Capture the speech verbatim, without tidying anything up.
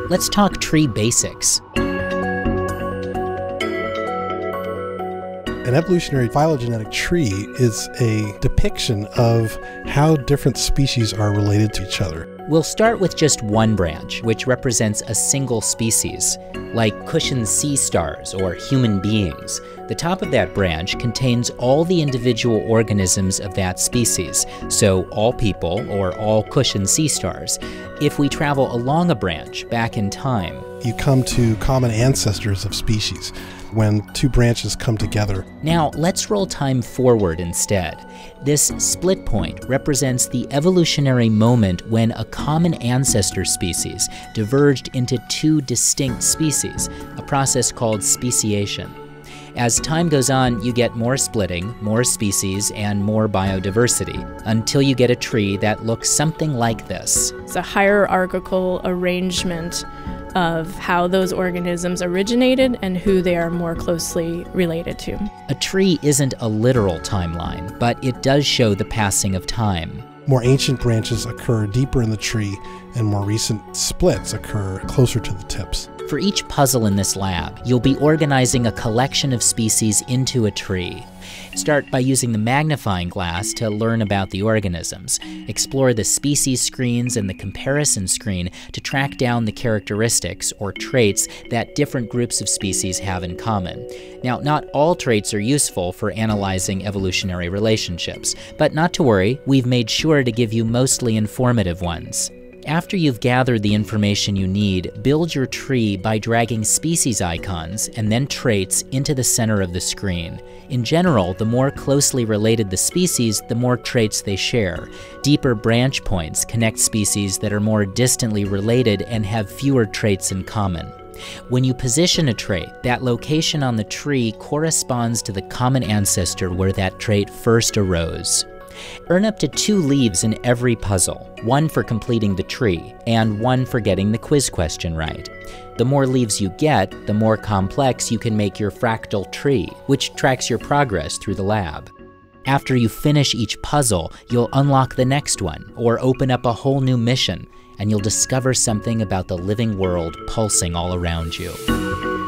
let's talk tree basics. An evolutionary phylogenetic tree is a depiction of how different species are related to each other. We'll start with just one branch, which represents a single species, like cushioned sea stars or human beings. The top of that branch contains all the individual organisms of that species, so all people or all cushioned sea stars. If we travel along a branch back in time, you come to common ancestors of species when two branches come together. Now, let's roll time forward instead. This split point represents the evolutionary moment when a common ancestor species diverged into two distinct species, a process called speciation. As time goes on, you get more splitting, more species, and more biodiversity, until you get a tree that looks something like this. It's a hierarchical arrangement of how those organisms originated and who they are more closely related to. A tree isn't a literal timeline, but it does show the passing of time. More ancient branches occur deeper in the tree, and more recent splits occur closer to the tips. For each puzzle in this lab, you'll be organizing a collection of species into a tree. Start by using the magnifying glass to learn about the organisms. Explore the species screens and the comparison screen to track down the characteristics or traits that different groups of species have in common. Now, not all traits are useful for analyzing evolutionary relationships, but not to worry, we've made sure to give you mostly informative ones. After you've gathered the information you need, build your tree by dragging species icons and then traits into the center of the screen. In general, the more closely related the species, the more traits they share. Deeper branch points connect species that are more distantly related and have fewer traits in common. When you position a trait, that location on the tree corresponds to the common ancestor where that trait first arose. Earn up to two leaves in every puzzle, one for completing the tree, and one for getting the quiz question right. The more leaves you get, the more complex you can make your fractal tree, which tracks your progress through the lab. After you finish each puzzle, you'll unlock the next one, or open up a whole new mission, and you'll discover something about the living world pulsing all around you.